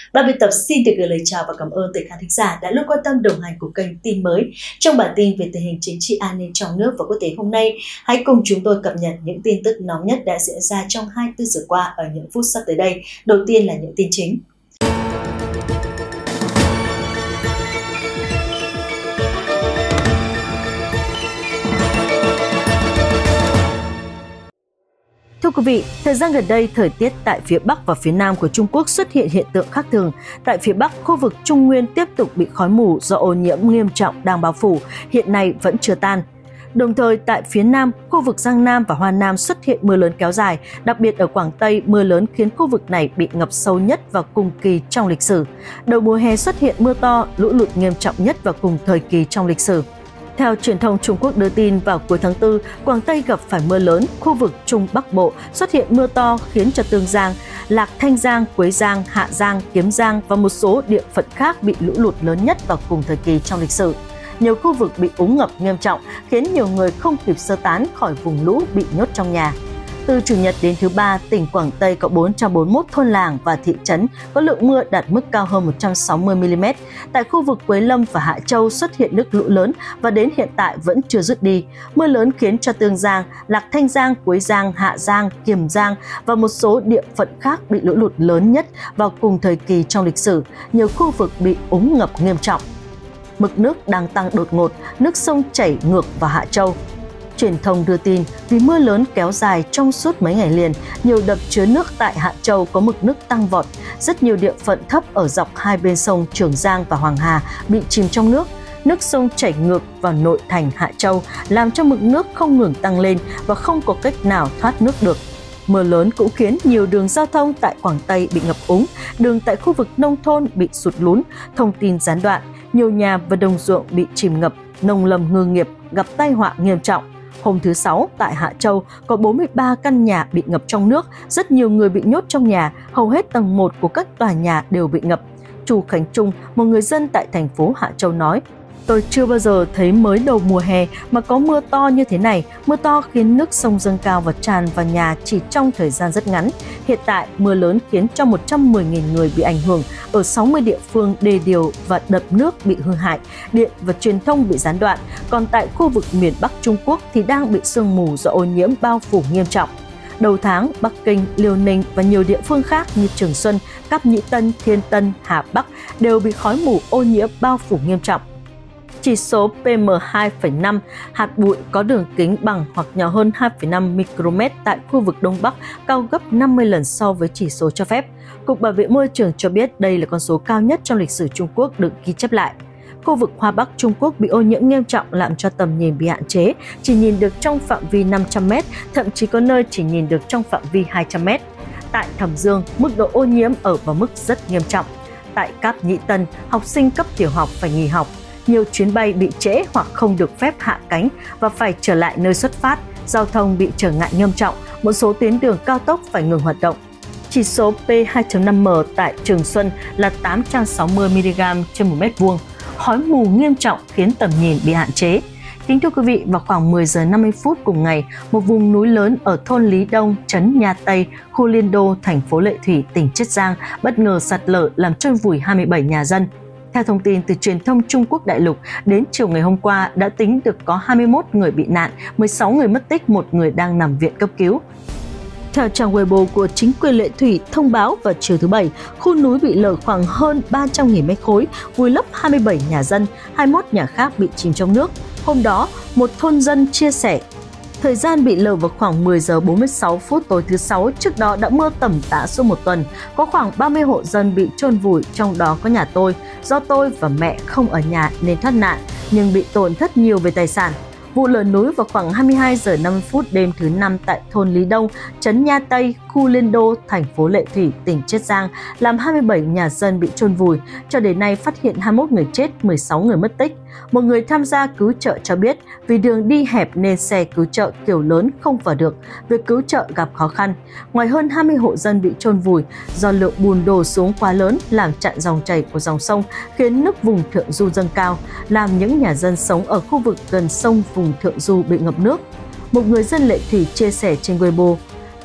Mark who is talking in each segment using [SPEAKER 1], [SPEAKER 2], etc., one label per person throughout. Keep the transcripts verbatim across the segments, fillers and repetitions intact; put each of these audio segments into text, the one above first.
[SPEAKER 1] Ban biên tập xin được gửi lời chào và cảm ơn tới khán thính giả đã luôn quan tâm đồng hành của kênh Tin Mới. Trong bản tin về tình hình chính trị an ninh trong nước và quốc tế hôm nay, hãy cùng chúng tôi cập nhật những tin tức nóng nhất đã diễn ra trong hai mươi tư giờ qua ở những phút sắp tới đây. Đầu tiên là những tin chính. Thưa quý vị, thời gian gần đây, thời tiết tại phía Bắc và phía Nam của Trung Quốc xuất hiện hiện tượng khác thường. Tại phía Bắc, khu vực Trung Nguyên tiếp tục bị khói mù do ô nhiễm nghiêm trọng đang bao phủ, hiện nay vẫn chưa tan. Đồng thời, tại phía Nam, khu vực Giang Nam và Hoa Nam xuất hiện mưa lớn kéo dài, đặc biệt ở Quảng Tây, mưa lớn khiến khu vực này bị ngập sâu nhất vào cùng kỳ trong lịch sử. Đầu mùa hè xuất hiện mưa to, lũ lụt nghiêm trọng nhất vào cùng thời kỳ trong lịch sử. Theo truyền thông Trung Quốc đưa tin, vào cuối tháng tư, Quảng Tây gặp phải mưa lớn, khu vực Trung Bắc Bộ xuất hiện mưa to khiến cho Tương Giang, Lạc Thanh Giang, Quế Giang, Hạ Giang, Kiếm Giang và một số địa phận khác bị lũ lụt lớn nhất vào cùng thời kỳ trong lịch sử. Nhiều khu vực bị úng ngập nghiêm trọng khiến nhiều người không kịp sơ tán khỏi vùng lũ bị nhốt trong nhà. Từ Chủ nhật đến thứ Ba, tỉnh Quảng Tây có bốn trăm bốn mươi mốt thôn làng và thị trấn có lượng mưa đạt mức cao hơn một trăm sáu mươi mi li mét. Tại khu vực Quế Lâm và Hạ Châu xuất hiện nước lũ lớn và đến hiện tại vẫn chưa dứt đi. Mưa lớn khiến cho Tương Giang, Lạc Thanh Giang, Quế Giang, Hạ Giang, Kiềm Giang và một số địa phận khác bị lũ lụt lớn nhất vào cùng thời kỳ trong lịch sử. Nhiều khu vực bị úng ngập nghiêm trọng. Mực nước đang tăng đột ngột, nước sông chảy ngược vào Hạ Châu. Truyền thông đưa tin, vì mưa lớn kéo dài trong suốt mấy ngày liền, nhiều đập chứa nước tại Hạ Châu có mực nước tăng vọt. Rất nhiều địa phận thấp ở dọc hai bên sông Trường Giang và Hoàng Hà bị chìm trong nước. Nước sông chảy ngược vào nội thành Hạ Châu, làm cho mực nước không ngừng tăng lên và không có cách nào thoát nước được. Mưa lớn cũng khiến nhiều đường giao thông tại Quảng Tây bị ngập úng, đường tại khu vực nông thôn bị sụt lún, thông tin gián đoạn, nhiều nhà và đồng ruộng bị chìm ngập, nông lâm ngư nghiệp gặp tai họa nghiêm trọng. Hôm thứ Sáu, tại Hạ Châu, có bốn mươi ba căn nhà bị ngập trong nước, rất nhiều người bị nhốt trong nhà, hầu hết tầng một của các tòa nhà đều bị ngập. Chu Khánh Trung, một người dân tại thành phố Hạ Châu nói, tôi chưa bao giờ thấy mới đầu mùa hè mà có mưa to như thế này. Mưa to khiến nước sông dâng cao và tràn vào nhà chỉ trong thời gian rất ngắn. Hiện tại, mưa lớn khiến cho một trăm mười nghìn người bị ảnh hưởng ở sáu mươi địa phương, đê điều và đập nước bị hư hại, điện và truyền thông bị gián đoạn. Còn tại khu vực miền Bắc Trung Quốc thì đang bị sương mù do ô nhiễm bao phủ nghiêm trọng. Đầu tháng, Bắc Kinh, Liêu Ninh và nhiều địa phương khác như Trường Xuân, Cáp Nhĩ Tân, Thiên Tân, Hà Bắc đều bị khói mù ô nhiễm bao phủ nghiêm trọng. Chỉ số P M hai phẩy năm, hạt bụi có đường kính bằng hoặc nhỏ hơn hai phẩy năm micromet tại khu vực Đông Bắc, cao gấp năm mươi lần so với chỉ số cho phép. Cục Bảo vệ Môi trường cho biết đây là con số cao nhất trong lịch sử Trung Quốc được ghi chép lại. Khu vực Hoa Bắc Trung Quốc bị ô nhiễm nghiêm trọng làm cho tầm nhìn bị hạn chế, chỉ nhìn được trong phạm vi năm trăm mét, thậm chí có nơi chỉ nhìn được trong phạm vi hai trăm mét. Tại Thẩm Dương, mức độ ô nhiễm ở vào mức rất nghiêm trọng. Tại Cáp Nhĩ Tân, học sinh cấp tiểu học phải nghỉ học. Nhiều chuyến bay bị trễ hoặc không được phép hạ cánh và phải trở lại nơi xuất phát, giao thông bị trở ngại nghiêm trọng, một số tuyến đường cao tốc phải ngừng hoạt động. Chỉ số P hai chấm năm M tại Trường Xuân là tám trăm sáu mươi mi li gam trên một mét vuông, khói mù nghiêm trọng khiến tầm nhìn bị hạn chế. Kính thưa quý vị, vào khoảng mười giờ năm mươi phút cùng ngày, một vùng núi lớn ở thôn Lý Đông, trấn Nha Tây, khu Liên Đô, thành phố Lệ Thủy, tỉnh Chiết Giang bất ngờ sạt lở làm chôn vùi hai mươi bảy nhà dân. Theo thông tin từ truyền thông Trung Quốc đại lục, đến chiều ngày hôm qua đã tính được có hai mươi mốt người bị nạn, mười sáu người mất tích, một người đang nằm viện cấp cứu. Theo trang Weibo của chính quyền Lệ Thủy thông báo vào chiều thứ Bảy, khu núi bị lở khoảng hơn ba trăm nghìn mét khối, vùi lấp hai mươi bảy nhà dân, hai mươi mốt nhà khác bị chìm trong nước. Hôm đó, một thôn dân chia sẻ, thời gian bị lở vào khoảng mười giờ bốn mươi sáu phút tối thứ Sáu, trước đó đã mưa tầm tã suốt một tuần. Có khoảng ba mươi hộ dân bị chôn vùi, trong đó có nhà tôi. Do tôi và mẹ không ở nhà nên thoát nạn, nhưng bị tổn thất nhiều về tài sản. Vụ lở núi vào khoảng hai mươi hai giờ năm mươi phút đêm thứ Năm tại thôn Lý Đông, trấn Nha Tây, khu Liên Đô, thành phố Lệ Thủy, tỉnh Chiết Giang, làm hai mươi bảy nhà dân bị chôn vùi. Cho đến nay phát hiện hai mươi mốt người chết, mười sáu người mất tích. Một người tham gia cứu trợ cho biết vì đường đi hẹp nên xe cứu trợ kiểu lớn không vào được, việc cứu trợ gặp khó khăn. Ngoài hơn hai mươi hộ dân bị chôn vùi do lượng bùn đổ xuống quá lớn làm chặn dòng chảy của dòng sông, khiến nước vùng thượng du dâng cao, làm những nhà dân sống ở khu vực gần sông vùng thượng du bị ngập nước. Một người dân Lệ Thủy chia sẻ trên Weibo,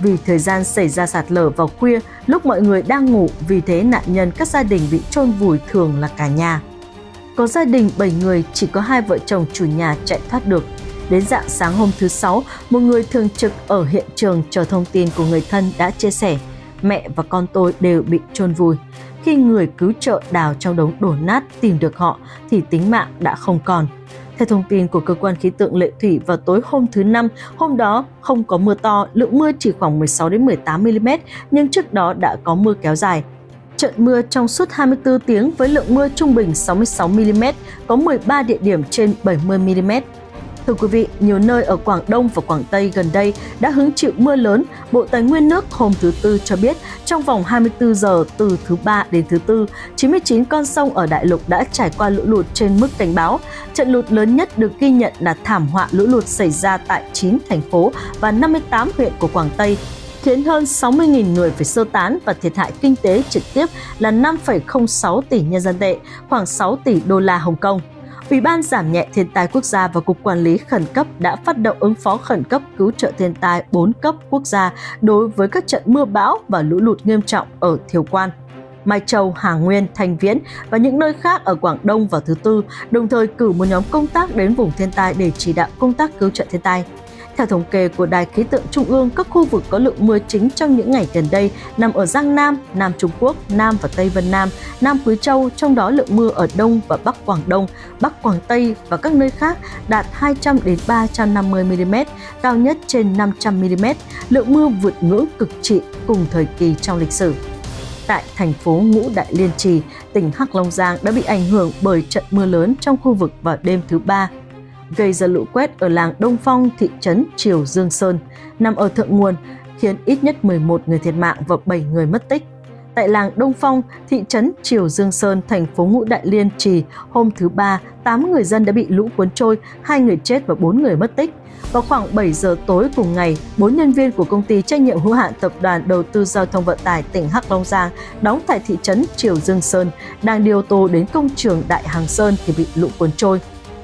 [SPEAKER 1] Vì thời gian xảy ra sạt lở vào khuya lúc mọi người đang ngủ, vì thế nạn nhân các gia đình bị chôn vùi thường là cả nhà. Có gia đình bảy người, chỉ có hai vợ chồng chủ nhà chạy thoát được. Đến rạng sáng hôm thứ Sáu, một người thường trực ở hiện trường chờ thông tin của người thân đã chia sẻ, mẹ và con tôi đều bị chôn vùi. Khi người cứu trợ đào trong đống đổ nát tìm được họ thì tính mạng đã không còn. Theo thông tin của cơ quan khí tượng Lệ Thủy, vào tối hôm thứ Năm, hôm đó không có mưa to, lượng mưa chỉ khoảng mười sáu đến mười tám mi-li-mét, nhưng trước đó đã có mưa kéo dài. Trận mưa trong suốt hai mươi tư tiếng với lượng mưa trung bình sáu mươi sáu mi-li-mét, có mười ba địa điểm trên bảy mươi mi-li-mét. Thưa quý vị, nhiều nơi ở Quảng Đông và Quảng Tây gần đây đã hứng chịu mưa lớn. Bộ Tài nguyên nước hôm thứ Tư cho biết trong vòng hai mươi tư giờ từ thứ Ba đến thứ Tư, chín mươi chín con sông ở đại lục đã trải qua lũ lụt trên mức cảnh báo. Trận lụt lớn nhất được ghi nhận là thảm họa lũ lụt xảy ra tại chín thành phố và năm mươi tám huyện của Quảng Tây, khiến hơn sáu mươi nghìn người phải sơ tán và thiệt hại kinh tế trực tiếp là năm phẩy không sáu tỷ nhân dân tệ, khoảng sáu tỷ đô la Hồng Kông. Ủy ban giảm nhẹ thiên tai quốc gia và Cục Quản lý khẩn cấp đã phát động ứng phó khẩn cấp cứu trợ thiên tai bốn cấp quốc gia đối với các trận mưa bão và lũ lụt nghiêm trọng ở Thiều Quan, Mai Châu, Hà Nguyên, Thanh Viễn và những nơi khác ở Quảng Đông vào thứ Tư, đồng thời cử một nhóm công tác đến vùng thiên tai để chỉ đạo công tác cứu trợ thiên tai. Theo thống kê của Đài Khí tượng Trung ương, các khu vực có lượng mưa chính trong những ngày gần đây nằm ở Giang Nam, Nam Trung Quốc, Nam và Tây Vân Nam, Nam Quý Châu, trong đó lượng mưa ở Đông và Bắc Quảng Đông, Bắc Quảng Tây và các nơi khác đạt hai trăm đến ba trăm năm mươi mi-li-mét, cao nhất trên năm trăm mi-li-mét, lượng mưa vượt ngưỡng cực trị cùng thời kỳ trong lịch sử. Tại thành phố Ngũ Đại Liên Trì, tỉnh Hắc Long Giang đã bị ảnh hưởng bởi trận mưa lớn trong khu vực vào đêm thứ Ba, gây ra lũ quét ở làng Đông Phong, thị trấn Triều Dương Sơn, nằm ở thượng nguồn, khiến ít nhất mười một người thiệt mạng và bảy người mất tích. Tại làng Đông Phong, thị trấn Triều Dương Sơn, thành phố Ngũ Đại Liên Trì, hôm thứ Ba, tám người dân đã bị lũ cuốn trôi, hai người chết và bốn người mất tích. Vào khoảng bảy giờ tối cùng ngày, bốn nhân viên của công ty trách nhiệm hữu hạn Tập đoàn Đầu tư Giao thông Vận tải tỉnh Hắc Long Giang đóng tại thị trấn Triều Dương Sơn đang đi ô tô đến công trường Đại Hàng Sơn thì bị lũ cuốn trôi.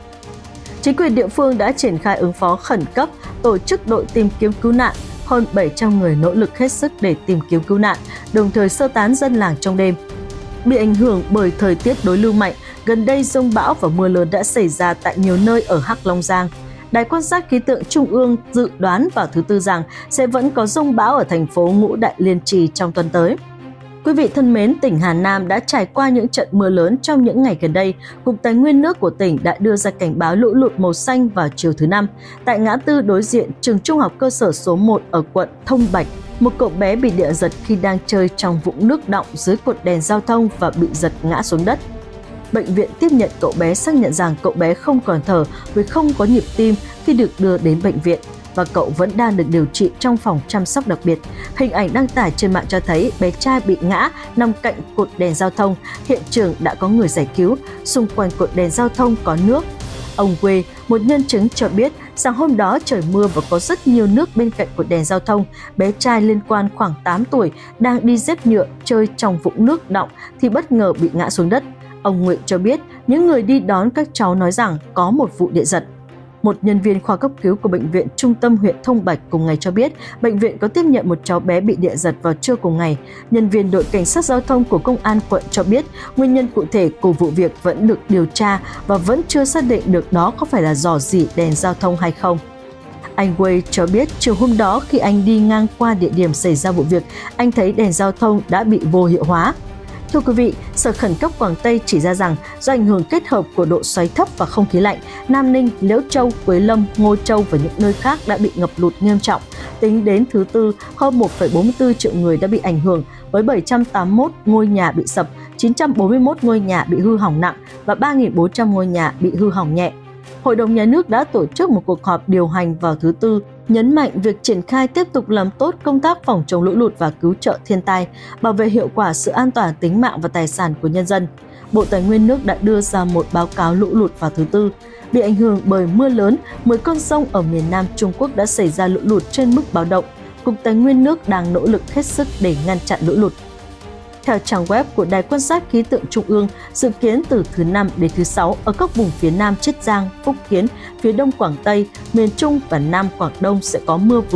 [SPEAKER 1] Chính quyền địa phương đã triển khai ứng phó khẩn cấp, tổ chức đội tìm kiếm cứu nạn, hơn bảy trăm người nỗ lực hết sức để tìm kiếm cứu nạn, đồng thời sơ tán dân làng trong đêm. Bị ảnh hưởng bởi thời tiết đối lưu mạnh, gần đây dông bão và mưa lớn đã xảy ra tại nhiều nơi ở Hắc Long Giang. Đài quan sát khí tượng Trung ương dự đoán vào thứ Tư rằng sẽ vẫn có dông bão ở thành phố Ngũ Đại Liên Trì trong tuần tới. Quý vị thân mến, tỉnh Hà Nam đã trải qua những trận mưa lớn trong những ngày gần đây. Cục Tài nguyên nước của tỉnh đã đưa ra cảnh báo lũ lụt màu xanh vào chiều thứ Năm. Tại ngã tư đối diện trường trung học cơ sở số một ở quận Thông Bạch, một cậu bé bị điện giật khi đang chơi trong vũng nước đọng dưới cột đèn giao thông và bị giật ngã xuống đất. Bệnh viện tiếp nhận cậu bé xác nhận rằng cậu bé không còn thở vì không có nhịp tim khi được đưa đến bệnh viện, và cậu vẫn đang được điều trị trong phòng chăm sóc đặc biệt. Hình ảnh đăng tải trên mạng cho thấy bé trai bị ngã nằm cạnh cột đèn giao thông. Hiện trường đã có người giải cứu, xung quanh cột đèn giao thông có nước. Ông Quê, một nhân chứng cho biết rằng hôm đó trời mưa và có rất nhiều nước bên cạnh cột đèn giao thông. Bé trai liên quan khoảng tám tuổi đang đi dép nhựa chơi trong vũng nước đọng thì bất ngờ bị ngã xuống đất. Ông Nguyện cho biết những người đi đón các cháu nói rằng có một vụ điện giật. Một nhân viên khoa cấp cứu của Bệnh viện Trung tâm huyện Thông Bạch cùng ngày cho biết bệnh viện có tiếp nhận một cháu bé bị điện giật vào trưa cùng ngày. Nhân viên đội cảnh sát giao thông của công an quận cho biết nguyên nhân cụ thể của vụ việc vẫn được điều tra và vẫn chưa xác định được đó có phải là rò rỉ đèn giao thông hay không. Anh Wei cho biết chiều hôm đó khi anh đi ngang qua địa điểm xảy ra vụ việc, anh thấy đèn giao thông đã bị vô hiệu hóa. Thưa quý vị, Sở Khẩn cấp Quảng Tây chỉ ra rằng do ảnh hưởng kết hợp của độ xoáy thấp và không khí lạnh, Nam Ninh, Liễu Châu, Quế Lâm, Ngô Châu và những nơi khác đã bị ngập lụt nghiêm trọng. Tính đến thứ Tư, hơn một phẩy bốn mươi tư triệu người đã bị ảnh hưởng với bảy trăm tám mươi mốt ngôi nhà bị sập, chín trăm bốn mươi mốt ngôi nhà bị hư hỏng nặng và ba nghìn bốn trăm ngôi nhà bị hư hỏng nhẹ. Hội đồng Nhà nước đã tổ chức một cuộc họp điều hành vào thứ Tư, nhấn mạnh việc triển khai tiếp tục làm tốt công tác phòng chống lũ lụt và cứu trợ thiên tai, bảo vệ hiệu quả sự an toàn tính mạng và tài sản của nhân dân. Bộ Tài nguyên nước đã đưa ra một báo cáo lũ lụt vào thứ Tư. Bị ảnh hưởng bởi mưa lớn, mười con sông ở miền Nam Trung Quốc đã xảy ra lũ lụt trên mức báo động. Cục Tài nguyên nước đang nỗ lực hết sức để ngăn chặn lũ lụt. Theo trang web của Đài quan sát khí tượng Trung ương, dự kiến từ thứ Năm đến thứ Sáu ở các vùng phía Nam Chiết Giang, Phúc Kiến, phía Đông Quảng Tây, miền Trung và Nam Quảng Đông sẽ có mưa vừa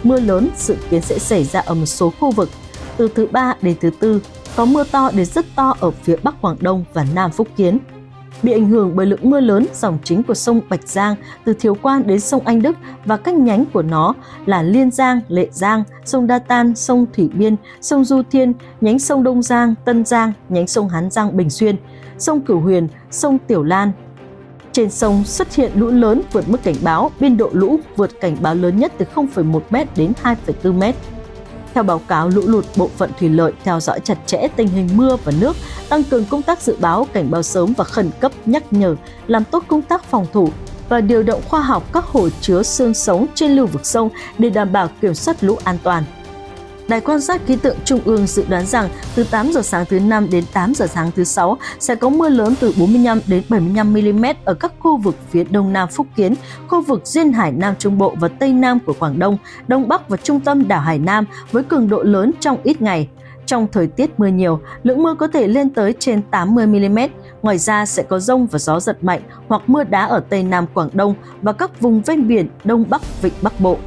[SPEAKER 1] mưa lớn dự kiến sẽ xảy ra ở một số khu vực. Từ thứ ba đến thứ tư, có mưa to đến rất to ở phía Bắc Quảng Đông và Nam Phúc Kiến. Bị ảnh hưởng bởi lượng mưa lớn, dòng chính của sông Bạch Giang từ Thiều Quan đến sông Anh Đức và các nhánh của nó là Liên Giang, Lệ Giang, sông Đa Tan, sông Thủy Biên, sông Du Thiên, nhánh sông Đông Giang, Tân Giang, nhánh sông Hán Giang, Bình Xuyên, sông Cửu Huyền, sông Tiểu Lan. Trên sông xuất hiện lũ lớn vượt mức cảnh báo, biên độ lũ vượt cảnh báo lớn nhất từ không phẩy một mét đến hai phẩy bốn mét. Theo báo cáo lũ lụt, bộ phận thủy lợi theo dõi chặt chẽ tình hình mưa và nước, tăng cường công tác dự báo, cảnh báo sớm và khẩn cấp nhắc nhở, làm tốt công tác phòng thủ và điều động khoa học các hồ chứa xương sống trên lưu vực sông để đảm bảo kiểm soát lũ an toàn. Đài quan sát khí tượng Trung ương dự đoán rằng từ tám giờ sáng thứ Năm đến tám giờ sáng thứ Sáu sẽ có mưa lớn từ bốn mươi lăm đến bảy mươi lăm mi-li-mét ở các khu vực phía Đông Nam Phúc Kiến, khu vực duyên hải Nam Trung Bộ và Tây Nam của Quảng Đông, Đông Bắc và trung tâm đảo Hải Nam với cường độ lớn trong ít ngày. Trong thời tiết mưa nhiều, lượng mưa có thể lên tới trên tám mươi mi-li-mét. Ngoài ra sẽ có dông và gió giật mạnh hoặc mưa đá ở Tây Nam Quảng Đông và các vùng ven biển Đông Bắc Vịnh Bắc Bộ.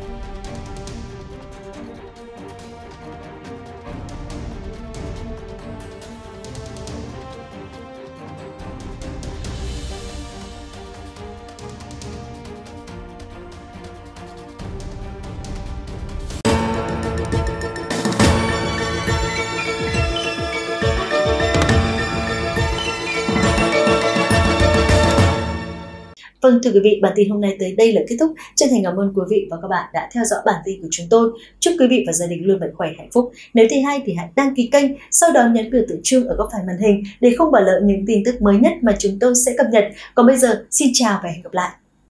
[SPEAKER 1] Vâng, thưa quý vị, bản tin hôm nay tới đây là kết thúc. Chân thành cảm ơn quý vị và các bạn đã theo dõi bản tin của chúng tôi. Chúc quý vị và gia đình luôn mạnh khỏe, hạnh phúc. Nếu thấy hay thì hãy đăng ký kênh, sau đó nhấn biểu tượng chuông ở góc phải màn hình để không bỏ lỡ những tin tức mới nhất mà chúng tôi sẽ cập nhật. Còn bây giờ, xin chào và hẹn gặp lại.